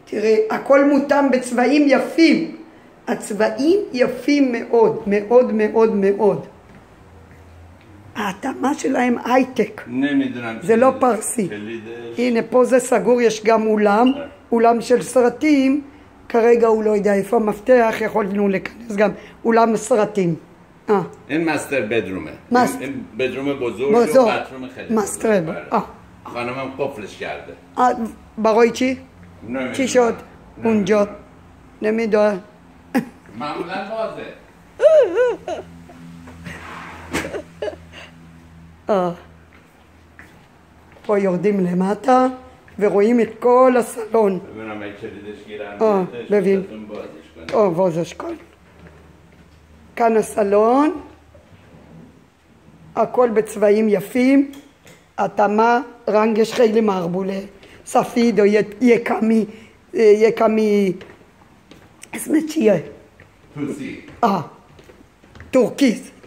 תראה, הכל מותאם בצבעים יפים. הצבעים יפים מאוד, מאוד מאוד מאוד. ההתאמה שלהם הייטק. זה לא פרסי. הנה, פה זה סגור, יש גם אולם. אולם של סרטים. כרגע הוא לא יודע איפה המפתח, יכולנו להיכנס גם אולם סרטים. این مستر بدرومه. این بدروم بزرگ و باتروم خیلی مستر خانمم قفلش کرده. برای چی؟ چی شد اونجا؟ نمیدونم. معمولا بازه. פה יורדים למטה ורואים את כל הסלון. ببینم این کلیدش گیرم. ببین. بازش کن. כאן הסלון, הכל בצבעים יפים, התאמה רנגש חיילי מערבולה, ספיד או יקמי, اسمه چیه؟ توسی. ترکیز